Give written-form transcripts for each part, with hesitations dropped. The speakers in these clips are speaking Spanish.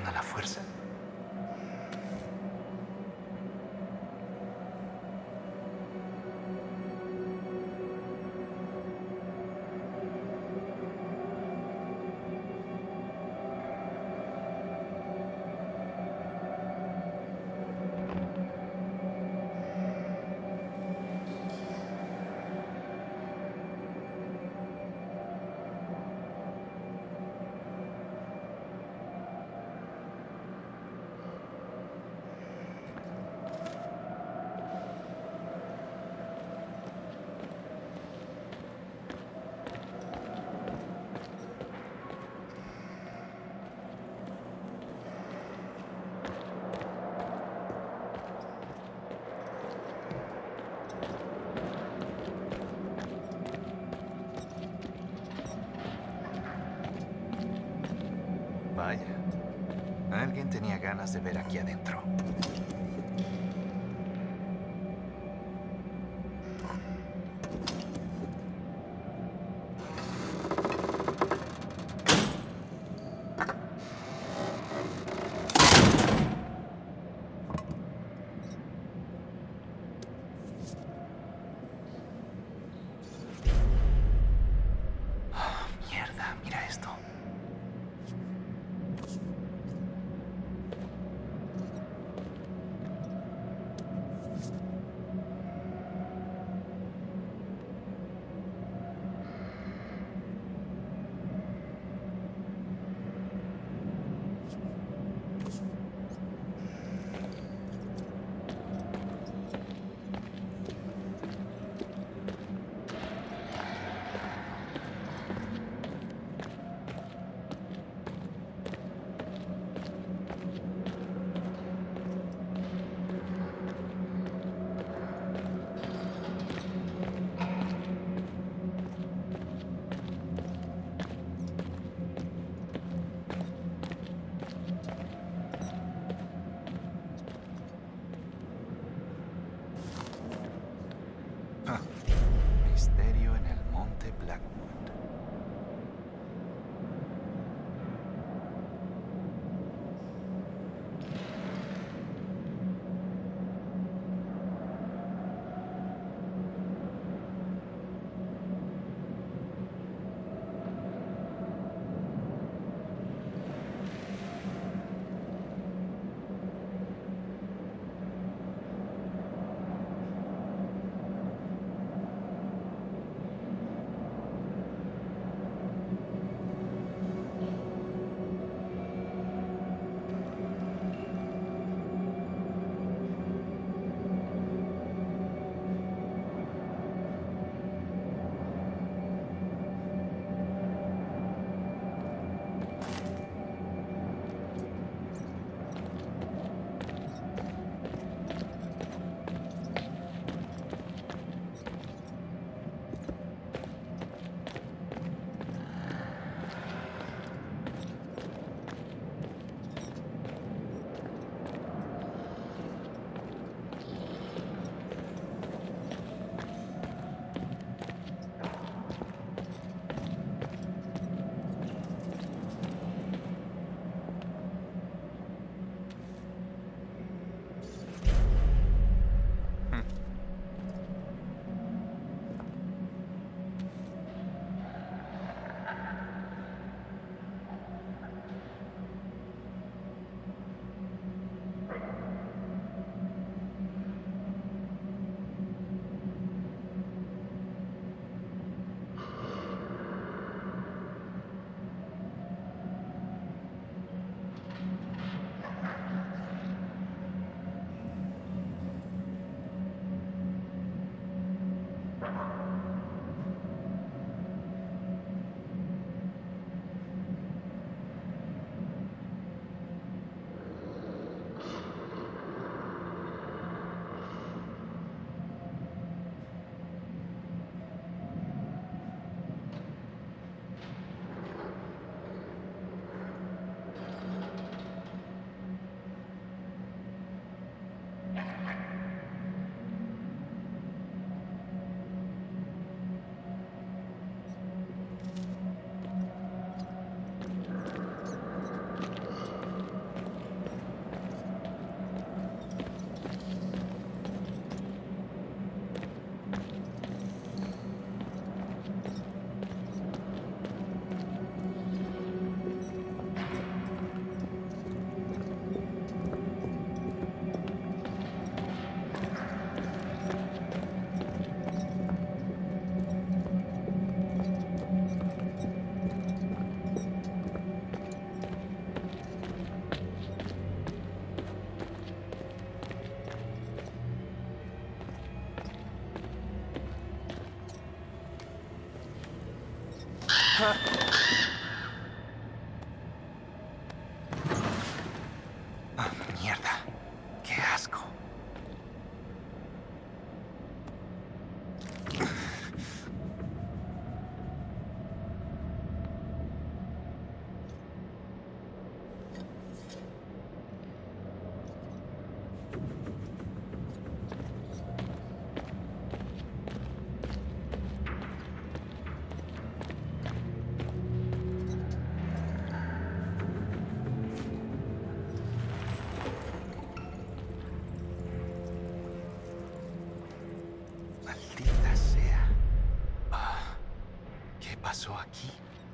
a la fuerza. Vaya, alguien tenía ganas de ver aquí adentro. Mierda, mira esto. Ah, mierda. Qué asco. Maldita sea. Ah, ¿qué pasó aquí?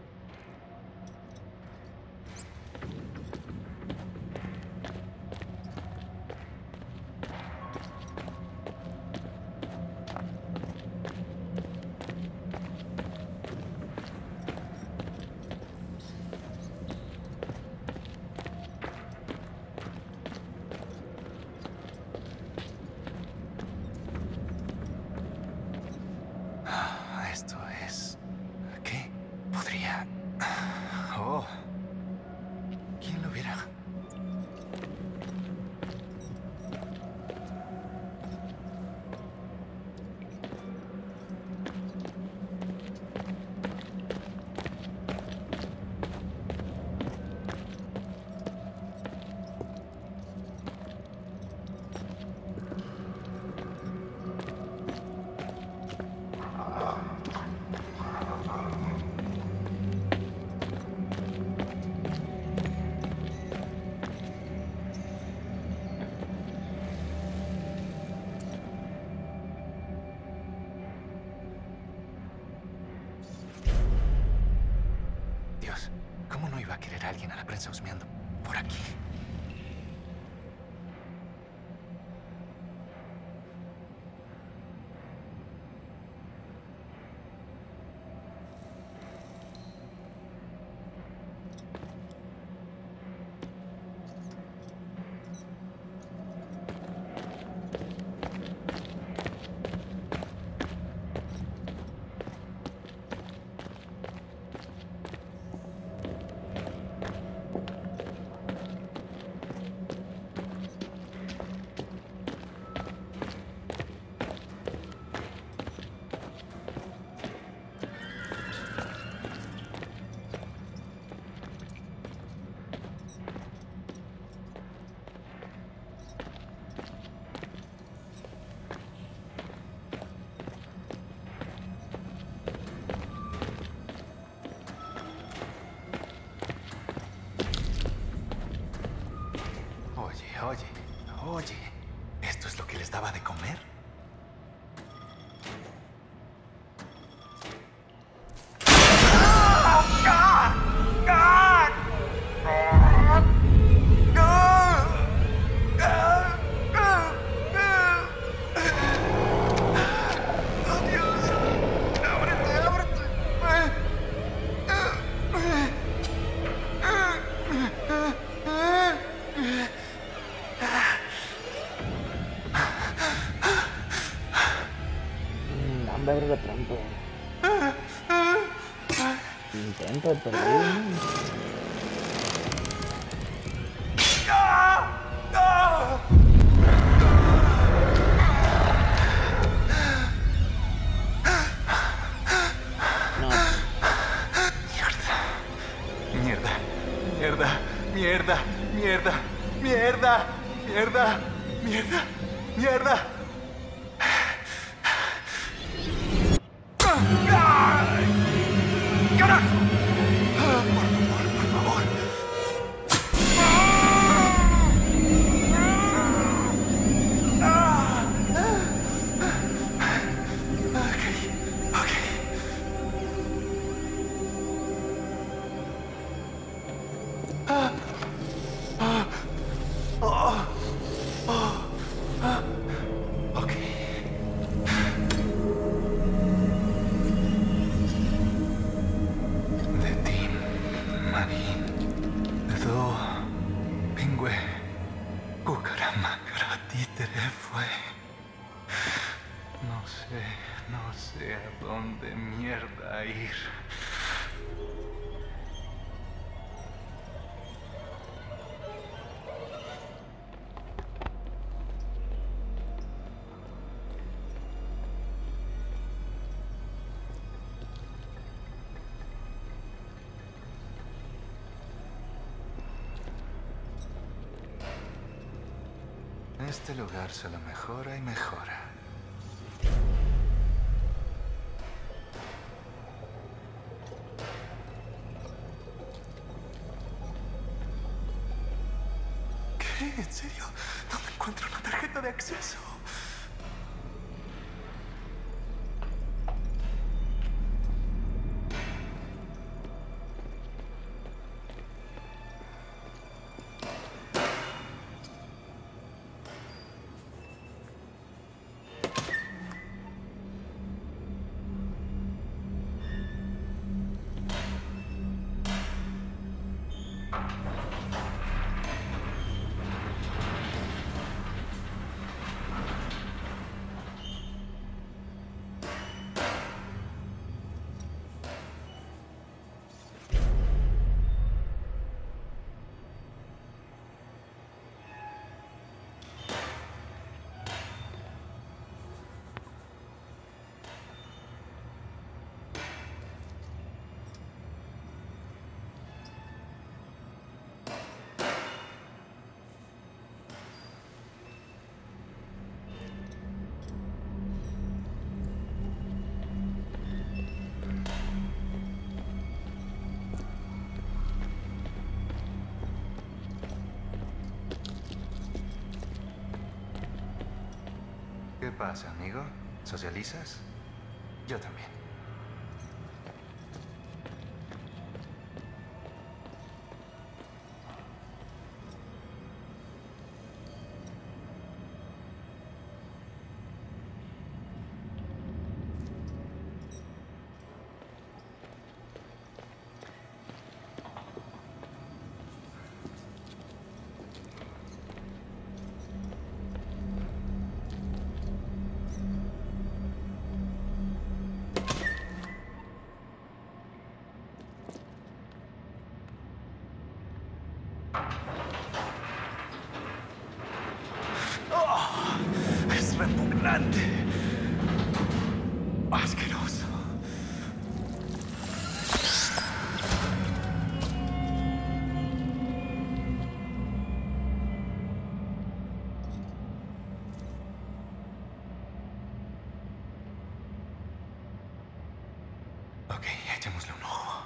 Esto es... ¿Qué? Podría... Oh. ¿Quién lo viera? Dios, ¿cómo no iba a querer a alguien a la prensa husmeando por aquí? Oye, ¿esto es lo que les daba de comer? Ver de pronto. Intento perder. No. Mierda. Mierda. Mierda. Mierda. Mierda. Mierda. Mierda. Mierda. ¡Carajo! Por favor. Ok. Ok. De Tim, Marín, Do, Pingüe, Cucaramacara, Títere fue. No sé a dónde mierda ir. Este lugar solo mejora y mejora. ¿Qué? ¿En serio? No me encuentro una tarjeta de acceso. ¿Qué pasa, amigo? ¿Socializas? Yo también. Es repugnante. Asqueroso. Ok, echémosle un ojo.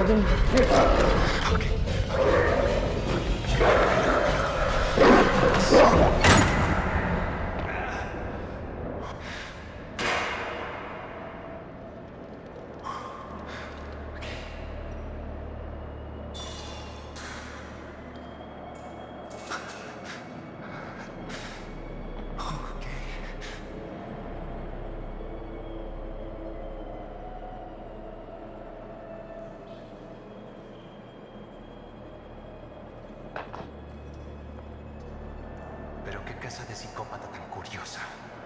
orden. Pero qué casa de psicópata tan curiosa.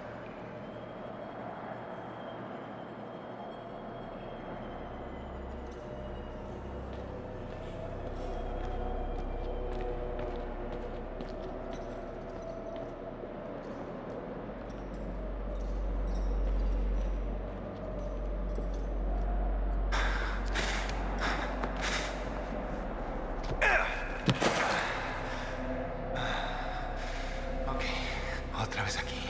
Ok, otra vez aquí.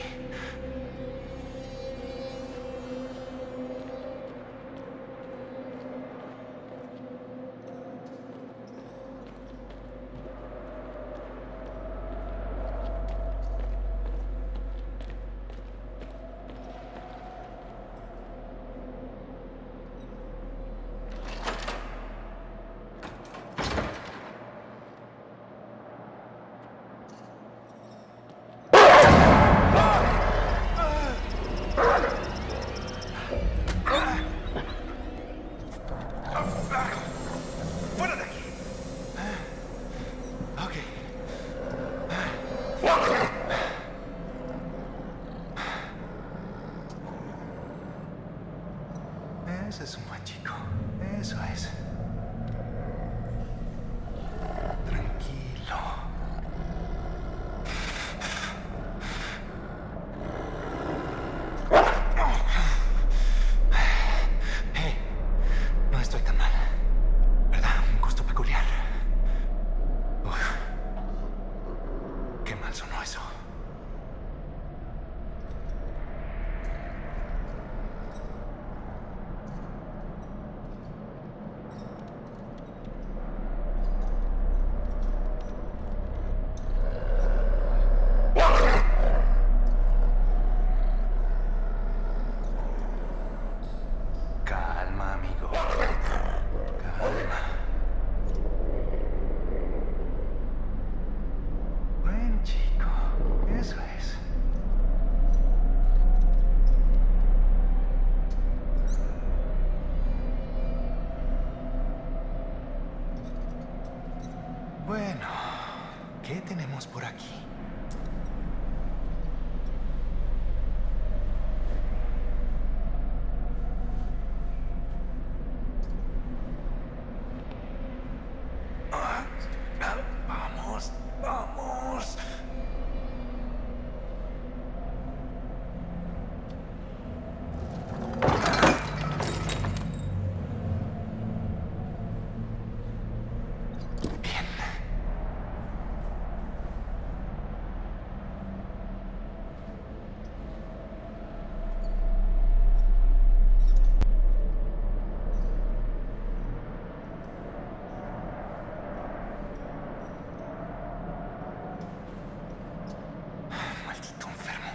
¡Fuera de aquí! Ok. Ese es un buen chico. Eso es. Tranquilo. No estoy tan mal. ¿Verdad? Un gusto peculiar. Uf. Qué mal sonó eso. Calma, amigo. Calma. Buen chico. Eso es. Bueno, ¿qué tenemos por aquí? Vamos, vamos. Bien. Maldito enfermo.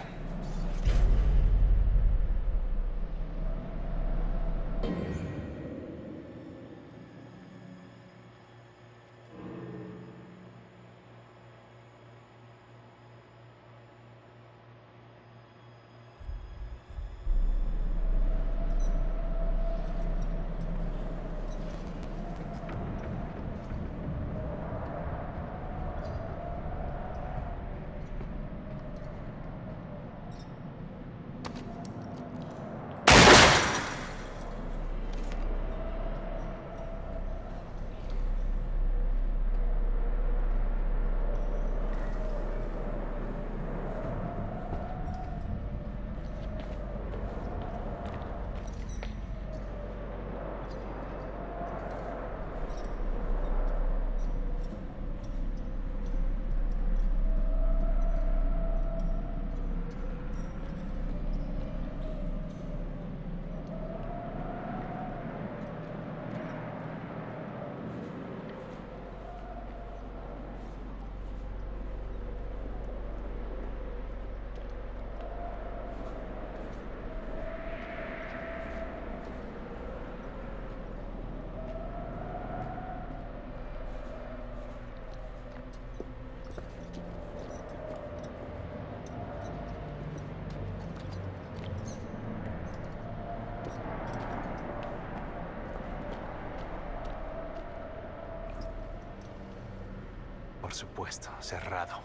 Por supuesto, cerrado.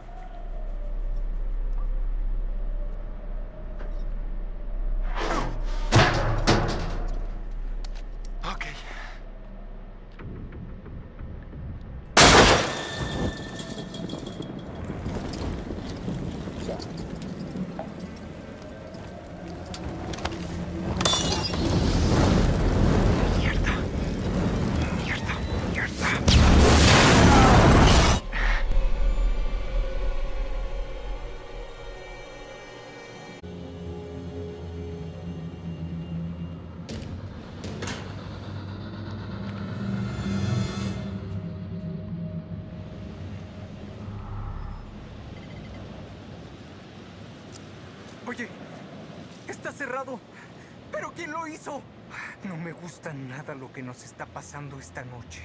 Ok. Mierda. Mierda. Mierda. Oye, está cerrado. ¿Pero quién lo hizo? No me gusta nada lo que nos está pasando esta noche.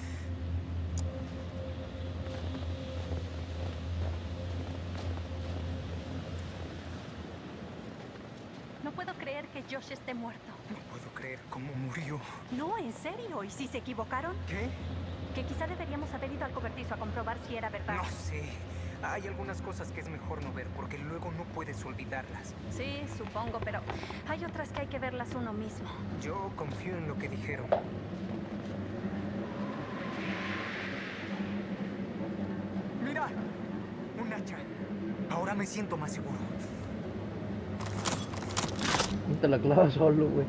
No puedo creer que Josh esté muerto. No puedo creer cómo murió. No, en serio. ¿Y si se equivocaron? ¿Qué? Que quizá deberíamos haber ido al cobertizo a comprobar si era verdad. No sé. Hay algunas cosas que es mejor no ver porque luego no puedes olvidarlas. Sí, supongo, pero hay otras que hay que verlas uno mismo. Yo confío en lo que dijeron. ¡Mira! Un hacha. Ahora me siento más seguro. No te la clavas solo, güey.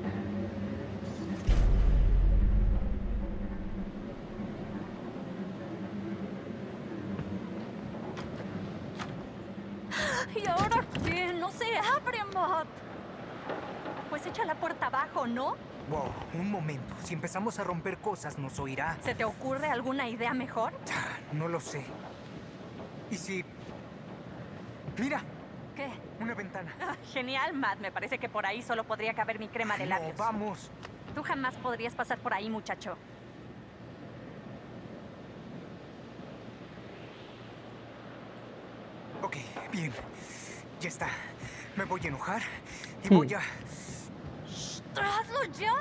¿Y ahora qué? No se abre, Matt. Pues echa la puerta abajo, ¿no? Wow, un momento. Si empezamos a romper cosas, nos oirá. ¿Se te ocurre alguna idea mejor? No lo sé. ¿Y si...? ¡Mira! ¿Qué? Una ventana. Ah, genial, Matt. Me parece que por ahí solo podría caber mi crema de labios. No, vamos. Tú jamás podrías pasar por ahí, muchacho. Ok, bien. Ya está. Me voy a enojar y voy a... ¡Hazlo ya!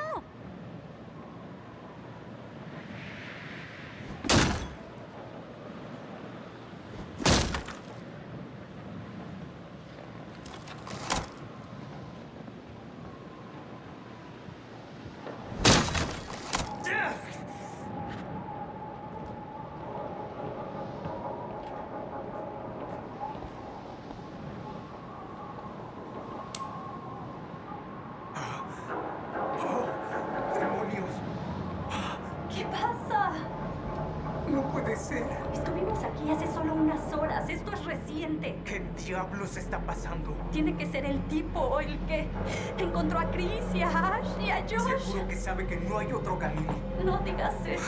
¡Oh! ¡Demonios! ¿Qué pasa? No puede ser. Estuvimos aquí hace solo unas horas. Esto es reciente. ¿Qué diablos está pasando? Tiene que ser el tipo el que encontró a Chris y a Ash y a Josh. Seguro que sabe que no hay otro camino. No digas eso.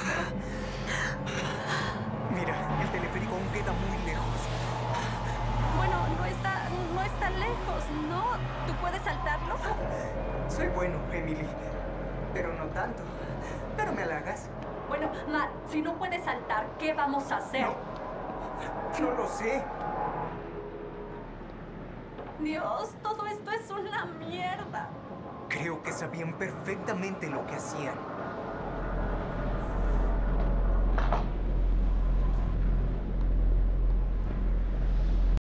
Mira, el teleférico aún queda muy lejos. Bueno, no está lejos, ¿no? ¿Tú puedes saltarlo? Soy bueno, Emily. Pero no tanto. Pero me halagas. Bueno, Matt, si no puedes saltar, ¿qué vamos a hacer? No lo sé. Dios, todo esto es una mierda. Creo que sabían perfectamente lo que hacían.